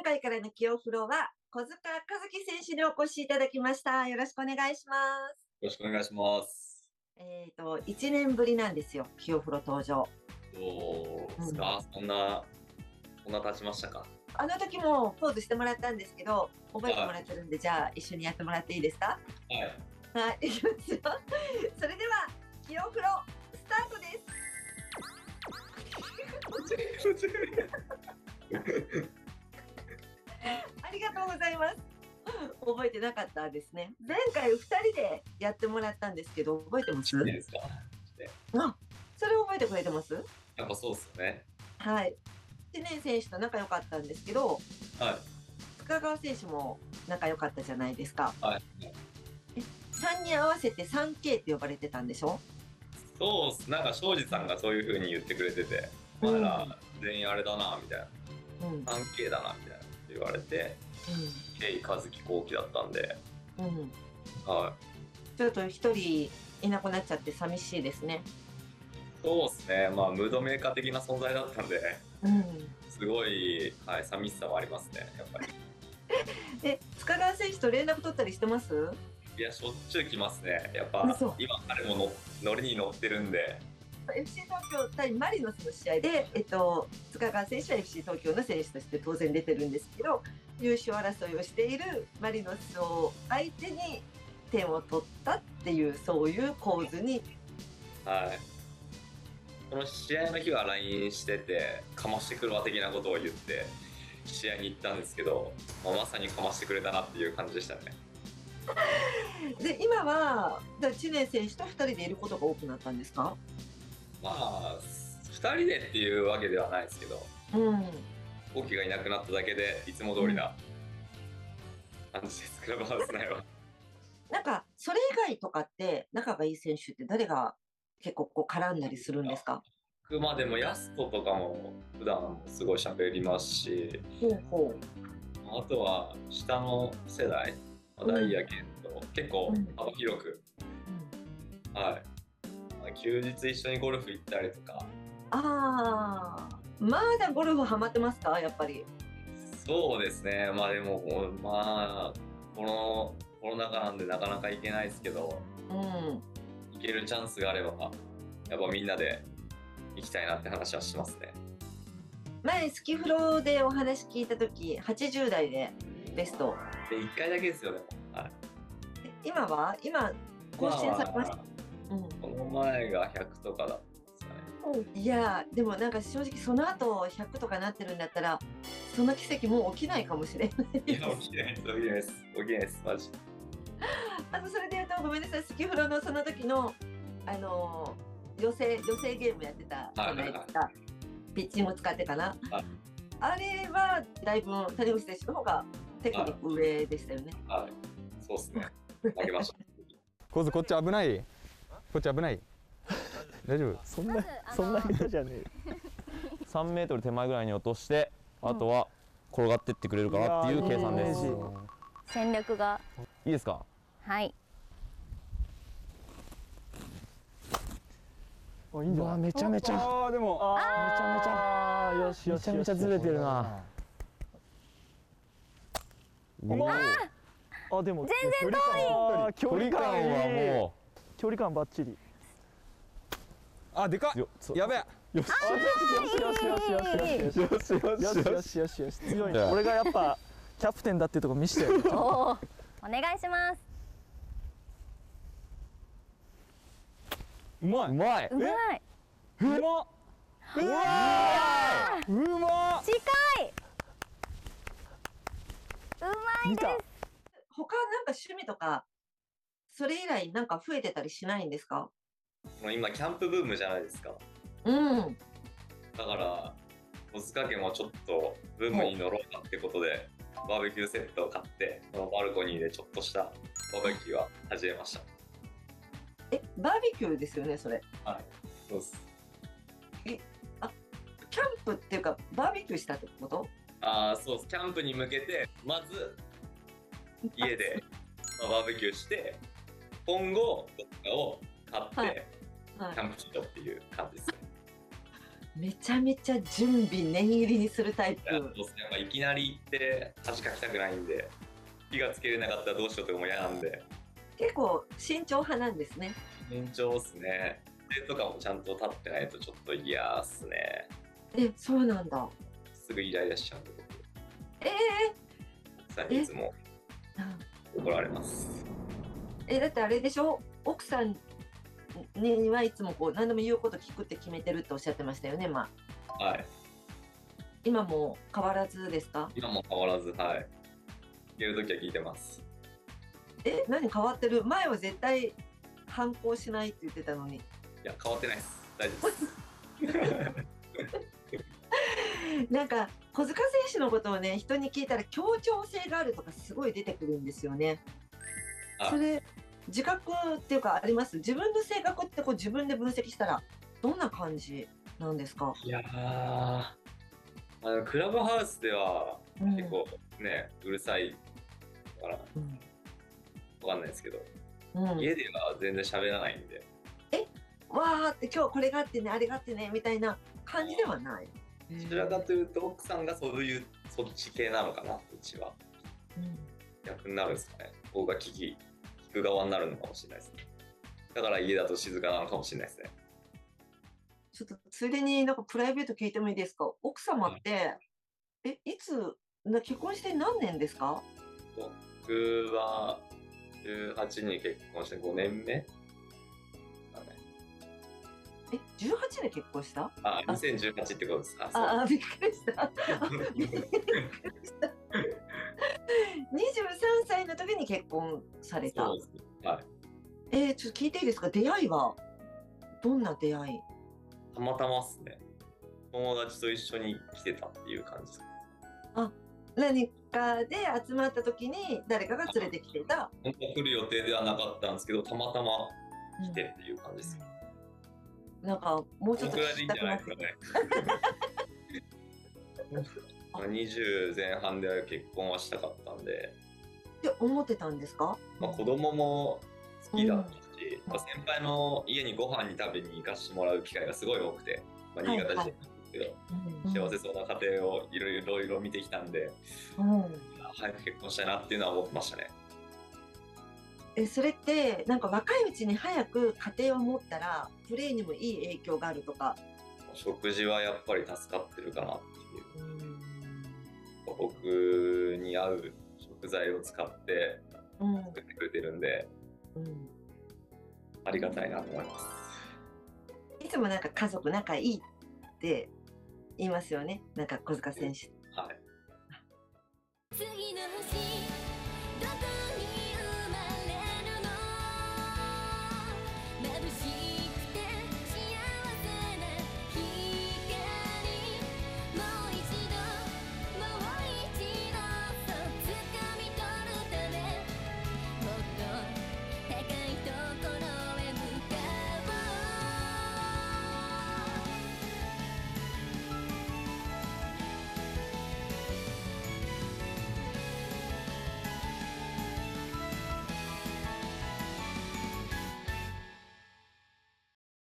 回からの清風呂は、小塚和樹選手にお越しいただきました。よろしくお願いします。 よろしくお願いします。 1年ぶりなんですよ、清風呂登場。 どうですか、そんな経ちましたか？ あの時もポーズしてもらったんですけど、覚えてもらってるんで、じゃあ一緒にやってもらっていいですか？ はい。 はい、いきますよ。それでは、清風呂、スタートです。ありがとうございます。覚えてなかったですね。前回2人でやってもらったんですけど、覚えてます？ いいですか？ あ、それ覚えてくれてます？ やっぱそうですよね。 はい。知念選手と仲良かったんですけど、 はい。 塚川選手も仲良かったじゃないですか。 はい。 3人合わせて 3K って呼ばれてたんでしょ？ そうっす。なんか庄司さんがそういう風に言ってくれてて、お前ら全員あれだなみたいな、3K だなみたいなって言われて、K 和樹後期だったんで、はい。 ちょっと一人いなくなっちゃって寂しいですね。 そうっすね。まあムードメーカー的な存在だったんで、すごい、はい、寂しさはありますね、やっぱり。 塚川選手と連絡取ったりしてます？ いや、しょっちゅう来ますね。やっぱ今彼もノリに乗ってるんで。 FC 東京対マリノスの試合で、塚川選手は FC 東京の選手として当然出てるんですけど、優勝争いをしているマリノスを相手に点を取ったっていう、そういう構図に。 はい。この試合の日は LINE してて、かましてくるわ的なことを言って試合に行ったんですけど、まさにかましてくれたなっていう感じでしたね。 で、今は知念選手と2人でいることが多くなったんですか？ まあ2人でっていうわけではないですけど、大木がいなくなっただけでいつも通りな感じです、クラブハウス内は。 なんかそれ以外とかって仲がいい選手って誰が結構こう絡んだりするんですか？ あくまでもヤストとかも普段すごい喋りますし、あとは下の世代、ダイヤケンと結構幅広く、はい、休日一緒にゴルフ行ったりとか。 まだゴルフハマってますか？やっぱり。 そうですね。まあでもこのコロナ禍なんでなかなか行けないですけど、行けるチャンスがあればやっぱみんなで行きたいなって話はしますね。 前スキフロでお話聞いた時80代でベストで1回だけですよ。でも、はい、 今更新されました？ この前が100とかだったんですかね。 いやでもなんか正直その後100とかなってるんだったらその奇跡もう起きないかもしれない。 いや起きないですマジ。 それで言うとごめんなさい、スキフロのその時の寄せゲームやってたじゃないですか。ピッチング使ってかな。あれはだいぶ谷口選手の方がテクニック上でしたよね。 はい、そうですね。投げました。 こっち危ない。こっち危ない。大丈夫？ そんな人じゃねえ。 3メートル手前ぐらいに落として、あとは転がってってくれるかなっていう計算です。 戦略がいいですか？ はい。 いいんじゃない？めちゃめちゃ。でもめちゃめちゃずれてるな。 でも全然遠い。 距離感はもう距離感バッチリ。 でかっ。やべえ。よし強い。俺がやっぱキャプテンだっていうとこ見せてよ。 お願いします。 うまい。 うまい。 うま近い。うまいです。 他なんか趣味とかそれ以来なんか増えてたりしないんですか？ 今キャンプブームじゃないですか。だから小塚家もちょっとブームに乗ろうかってことでバーベキューセットを買って、このバルコニーでちょっとしたバーベキューは始めました。 バーベキューですよね、それ。 はい、そうです。 キャンプっていうかバーベキューしたってこと？ そうです。キャンプに向けてまず家でバーベキューして、今後どっかを買ってキャンプしようっていう感じですね。 めちゃめちゃ準備念入りにするタイプ。 やっぱいきなり行って恥かきたくないんで、火がつけれなかったらどうしようとかも嫌なんで。 結構慎重派なんですね。 慎重っすね。手とかもちゃんと立ってないとちょっと嫌っすね。 そうなんだ。 すぐイライラしちゃうんで僕。奥さんにいつも怒られます。 だってあれでしょ、奥さんにはいつもこう何でも言うこと聞くって決めてるっておっしゃってましたよね。まあ、 はい。 今も変わらずですか？ 今も変わらず、はい。言うときは聞いてます。 何変わってる？前は絶対反抗しないって言ってたのに。 いや、変わってないです。大丈夫です。 なんか小塚選手のことをね、人に聞いたら協調性があるとかすごい出てくるんですよね。それ自覚っていうかあります？自分の性格ってこう自分で分析したらどんな感じなんですか？ いやー、クラブハウスでは結構ね、うるさいから、わかんないですけど、家では全然喋らないんで。 わーって今日これがあってね、あれがあってねみたいな感じではない。 どちらかというと奥さんがそういうそっち系なのかな、うちは。逆になるんですかね。僕が聞く側になるのかもしれないですね。だから家だと静かなのかもしれないですね。 ちょっとついでになんかプライベート聞いてもいいですか？奥様って、いつ結婚して何年ですか？ 僕は18に結婚して5年目 18で結婚した？ 2018ってことですか？ びっくりした。びっくりした23歳の時に結婚された。 そうですね。はい。 ちょっと聞いていいですか？出会いはどんな出会い？ たまたまっすね。友達と一緒に来てたっていう感じです。 何かで集まった時に誰かが連れてきてた。 本当は来る予定ではなかったんですけど、たまたま来てっていう感じです。 なんかもうちょっと聞きたくなってきた。 20前半で結婚はしたかったんで。 って思ってたんですか？ 子供も好きだったし、先輩の家にご飯に食べに行かしてもらう機会がすごい多くて、新潟時代なんですけど、幸せそうな家庭をいろいろ見てきたんで、早く結婚したいなっていうのは思ってましたね。 それってなんか若いうちに早く家庭を持ったらプレーにもいい影響があるとか？ 食事はやっぱり助かってるかなっていう。僕に合う食材を使って作ってくれてるんで、ありがたいなと思います。 いつもなんか家族仲いいって言いますよね、なんか小塚選手。 はい。 次の星